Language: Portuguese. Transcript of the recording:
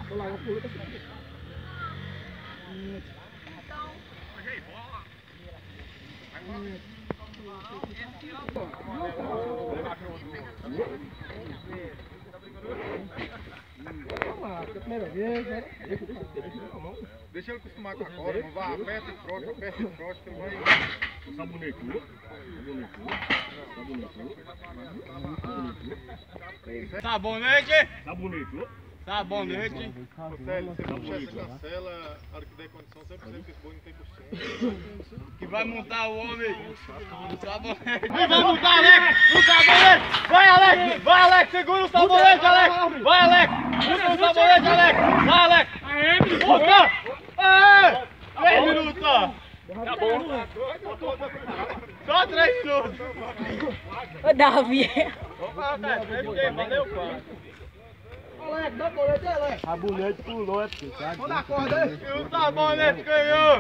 Deixa ele acostumar com a corda, não vá, aperta e troca, que ele vai... Sabonetou. Sabonete! Sabonetou. Sabonete! Célio, você puxa essa cancela, a hora que der condição, sempre que esse boi não tem costume. Que vai montar o homem no sabonete! Vai montar, Alex! No sabonete! Vai, Alex! Vai, Alex! Segura o sabonete, Alex! Vai, Alex! Segura o sabonete, Alex! Vai, Alex! Monta! 3 minutos só! Tá bom! Só 3 minutos! Ô, Davi! Opa, cara, valeu, pai! Alex, dá o colete, Alex. A bonete pulou, é porque, sabe? Manda a corda aí. E o sabonete ganhou!